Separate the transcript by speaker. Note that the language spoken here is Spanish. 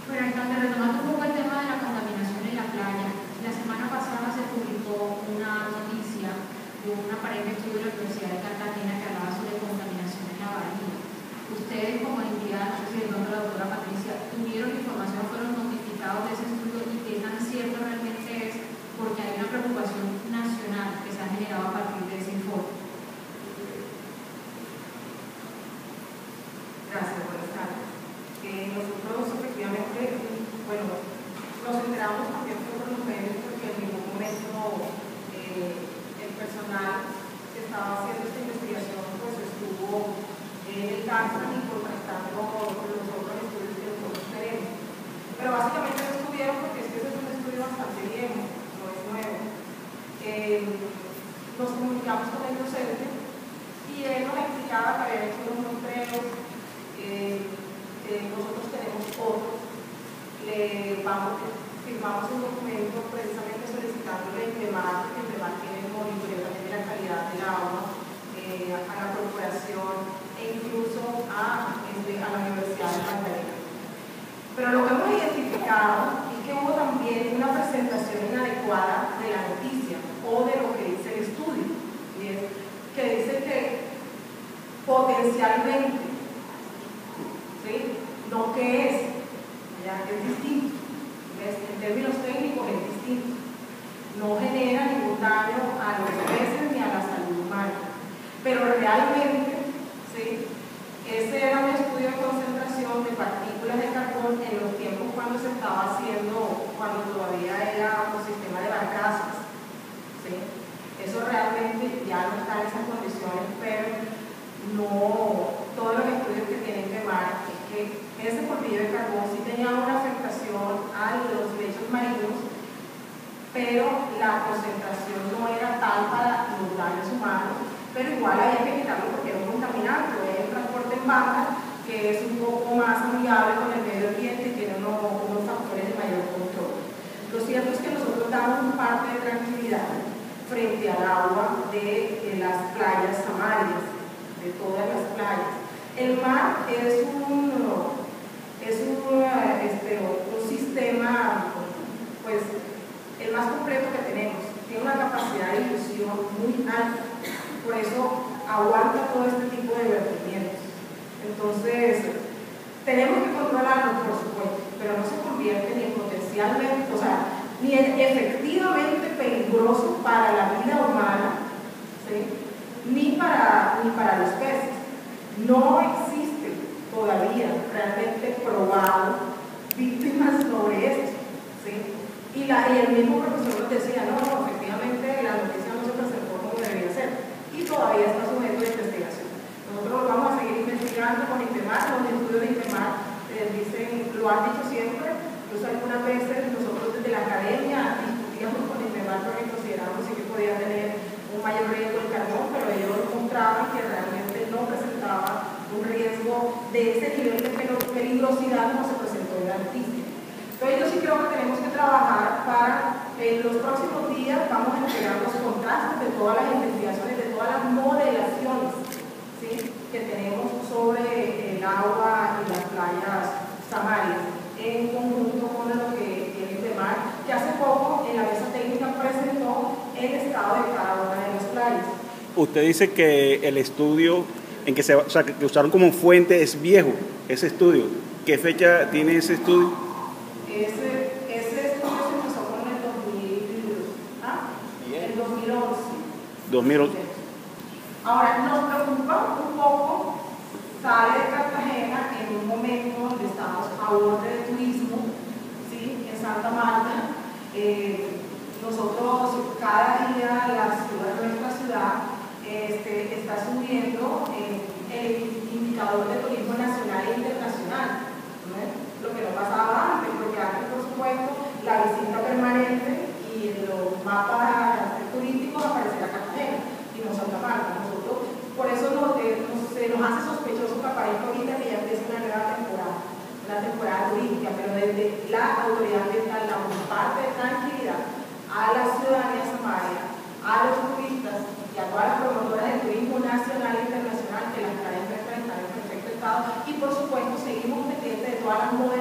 Speaker 1: Bueno, entonces, retomando un poco el tema de la contaminación en la playa, la semana pasada se publicó una noticia de un aparente estudio de la Universidad de Cartagena que hablaba sobre contaminación en la bahía. Ustedes como entidad, no sé si de pronto la doctora Patricia, tuvieron información, fueron notificados de ese estudio y qué tan cierto realmente es, porque hay una preocupación nacional que se ha generado a partir de ese informe.
Speaker 2: Gracias, buenas tardes. Nosotros efectivamente, bueno, nos enteramos también por los medios porque en ningún momento el personal que estaba haciendo esta investigación pues estuvo en el CARSA ni contrastando los otros estudios que nosotros tenemos. Pero básicamente no estuvieron porque es que ese es un estudio bastante viejo, no es nuevo. Nos comunicamos con el docente y él nos explicaba que había hecho unos muestreos. Nosotros tenemos otros, firmamos un documento precisamente solicitándole que el INPEMAR tiene el monitoreo también de la calidad del agua, a la corporación e incluso a la Universidad de Magdalena. Pero lo que hemos identificado es que hubo también una presentación inadecuada de la noticia o de lo que dice el estudio, y es que dice que potencialmente, ¿sí? No que es, ya es distinto, ¿ves? En términos técnicos es distinto, no genera ningún daño a los peces ni a la salud humana, pero realmente, ¿sí? Ese era un estudio de concentración de partículas de carbón en los tiempos cuando se estaba haciendo, cuando todavía era un sistema de barcazas, ¿sí? Eso realmente ya no está en esas condiciones, pero no, todos los estudios que tienen que ver es que ese polvillo de carbón sí tenía una afectación a los lechos marinos, pero la concentración no era tal para los daños humanos, pero igual había que quitarlo porque era un contaminante, hay un transporte en barca que es un poco más amigable con el medio ambiente y tiene unos factores de mayor control. Lo cierto es que nosotros damos un parte de tranquilidad frente al agua de las playas samarias, de todas las playas. El mar es un sistema, pues, el más completo que tenemos. Tiene una capacidad de difusión muy alta, por eso aguanta todo este tipo de vertimientos. Entonces, tenemos que controlarlo, por supuesto, pero no se convierte ni en potencialmente, o sea, ni en efectivamente peligroso para la vida humana, ¿sí? ni para los peces. No existe todavía realmente probado víctimas sobre esto, ¿sí? Y el mismo profesor nos decía, no, efectivamente la noticia no se presentó como debería ser y todavía está sujeto a investigación. Nosotros lo vamos a seguir investigando con INPEMAR, los estudios de INPEMAR dicen, lo han dicho siempre, incluso algunas veces nosotros desde la academia discutíamos con INPEMAR porque consideramos que podía tener un mayor riesgo el carbón, pero ellos mostraban que realmente no presentaba un riesgo de ese nivel de peligrosidad como se presentó en la noticia. Entonces yo sí creo que tenemos que trabajar para, en los próximos días vamos a entregar los contrastes de todas las investigaciones, de todas las modelaciones, ¿sí? que tenemos sobre el agua y las playas samarias, en conjunto con lo que tiene INPEMAR, que hace poco en la mesa técnica presentó el estado de cada una de las playas.
Speaker 3: Usted dice que el estudio en que que usaron como fuente es viejo, ese estudio. ¿Qué fecha tiene ese estudio?
Speaker 2: Ese estudio se empezó con el 2011.
Speaker 3: 2011.
Speaker 2: Ahora, nos preocupa un poco, sale de Cartagena en un momento donde estamos a borde de turismo, ¿sí? En Santa Marta. Nosotros cada día nuestra ciudad está subiendo el indicador de turismo nacional e internacional, ¿no? Lo que no pasaba antes, porque antes, por supuesto, la visita permanente y en los mapas turísticos aparecía Cartagena y no Santa Marta. Nosotros, por eso nos hace sospechoso que aparezca ahorita que ya empieza una nueva temporada turística, pero desde la autoridad ambiental damos un parte de tranquilidad a la ciudadanía samaria, a los turistas y a todas las promotoras del turismo nacional e internacional que las traen están en perfecto estado, y por supuesto seguimos pendientes de todas las